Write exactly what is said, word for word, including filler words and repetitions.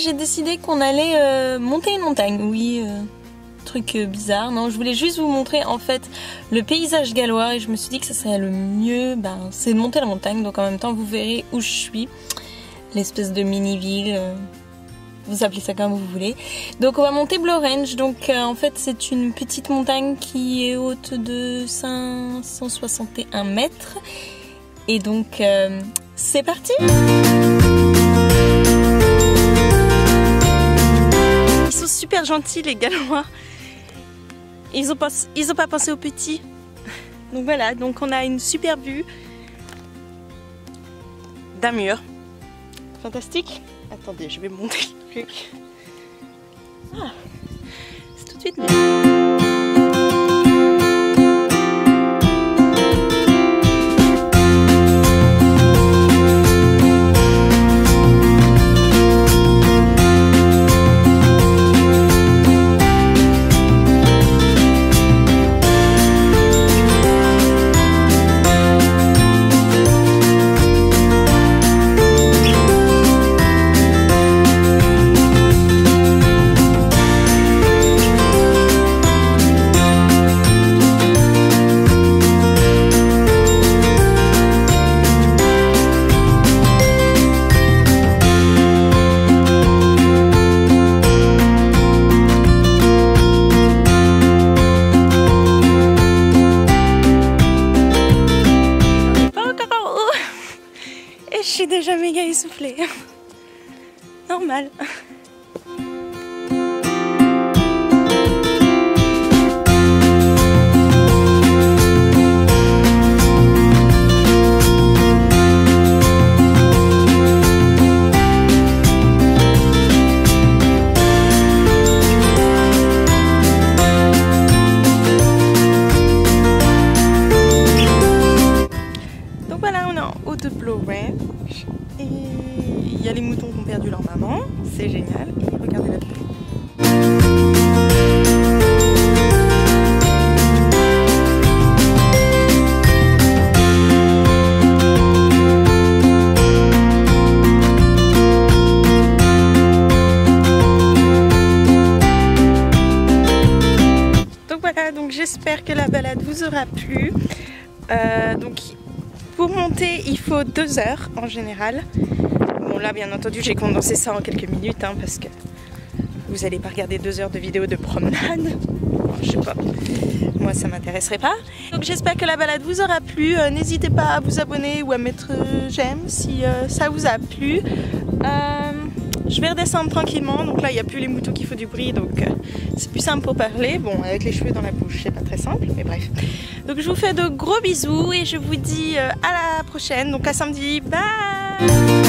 j'ai décidé qu'on allait euh, monter une montagne. Oui, euh, truc euh, bizarre. Non, je voulais juste vous montrer en fait le paysage gallois et je me suis dit que ça serait le mieux, ben, c'est de monter la montagne. Donc en même temps, vous verrez où je suis, l'espèce de mini-ville. Euh, vous appelez ça comme vous voulez. Donc on va monter Blorenge. Donc euh, en fait, c'est une petite montagne qui est haute de cinq cent soixante et un mètres. Et donc, euh, c'est parti! Ils sont super gentils les Gallois. Ils ont pas, ils ont pas pensé aux petits. Donc voilà, donc on a une super vue d'un mur. Fantastique. Attendez, je vais monter le truc. Ah, c'est tout de suite mieux. Je suis déjà méga essoufflée. Normal. Donc voilà, on est en haut de Blorenge. Et il y a les moutons qui ont perdu leur maman, c'est génial. Et regardez la pluie. Donc voilà, donc j'espère que la balade vous aura plu. Euh, donc pour monter, il faut deux heures en général. Bon là, bien entendu, j'ai condensé ça en quelques minutes hein, parce que vous n'allez pas regarder deux heures de vidéo de promenade. Je sais pas, moi ça m'intéresserait pas. Donc j'espère que la balade vous aura plu. Euh, N'hésitez pas à vous abonner ou à mettre euh, j'aime si euh, ça vous a plu. Euh, je vais redescendre tranquillement. Donc là, il n'y a plus les moutons qui font du bruit, donc euh, c'est plus simple pour parler. Bon, avec les cheveux dans la bouche, c'est pas très simple, mais bref. Donc je vous fais de gros bisous et je vous dis euh, à la prochaine. Donc à samedi. Bye!